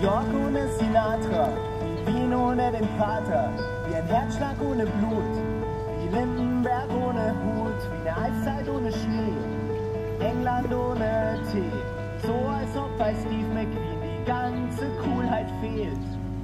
York ohne Sinatra, wie Wien ohne den Pater, wie ein Herzschlag ohne Blut, wie Lindenberg ohne Hut, wie eine Eiszeit ohne Schnee, England ohne Tee, so als ob bei Steve McQueen die ganze Coolheit fehlt.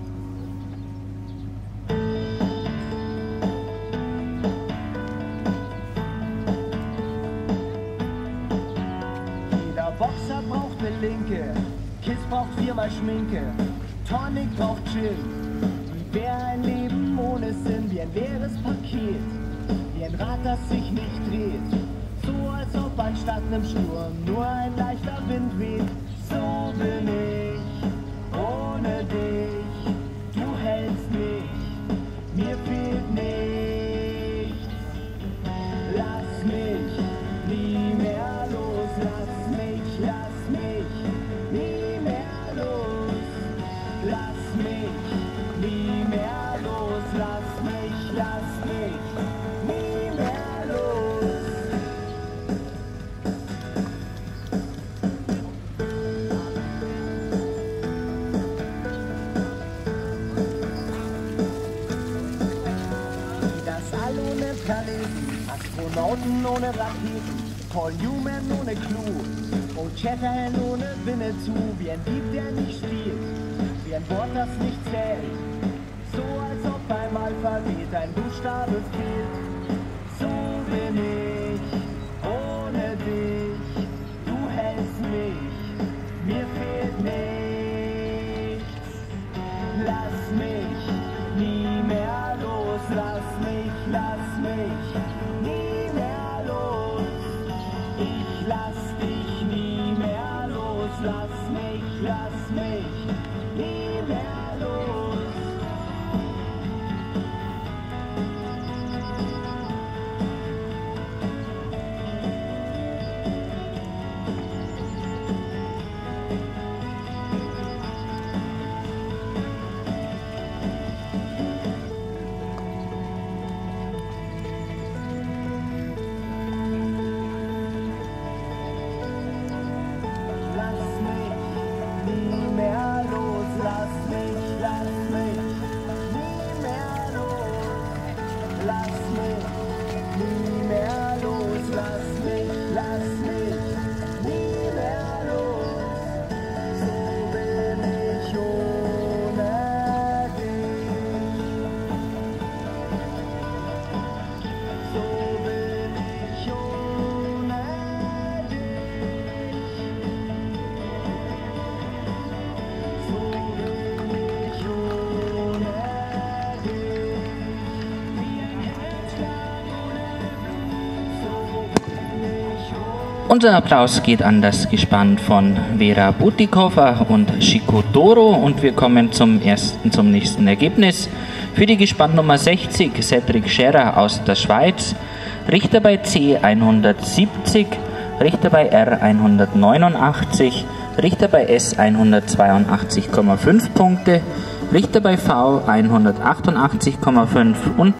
Jeder Boxer braucht eine Linke, Kiss braucht 4-mal Schminke, Tonic braucht Gin. Wie wäre ein Leben ohne Sinn, wie ein leeres Paket, wie ein Rad, das sich nicht dreht, so als ob anstatt nem Sturm nur ein leichter Wind weht. So bin ich, ohne dich, du hältst mich, mir fehlt nichts. Lass mich nie mehr los, lass mich nie mehr los. Lass mich nie mehr los, lass mich nie mehr los. Das All ohne Planeten, Astronauten ohne Raketen, Paul Newman ohne Clou, Old Shatterhand ohne Winnetou, wie ein Dieb, der nicht stiehlt, wie ein Wort, das nicht zählt, so als ob beim Alphabet ein Buchstabe fehlt. So bin ich, ohne dich, du hältst mich, mir fehlt nichts. Lass mich nie mehr los, lass mich nie mehr los. Ich lass dich nie mehr los, lass mich nie mehr los. Unser Applaus geht an das Gespann von Vera Butikova und Chico Toro und wir kommen zum nächsten Ergebnis. Für die Gespannnummer 60 Cedric Scherer aus der Schweiz, Richter bei C 170, Richter bei R 189, Richter bei S 182,5 Punkte, Richter bei V 188,5 und